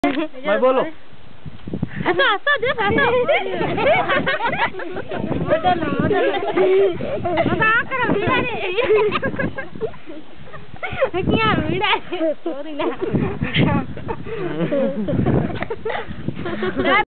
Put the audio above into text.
ભાઈ બોલો. હસો હસો જો હસો. મજા આ કરો વિડા રે. ક્યાં વિડા સોરી ના.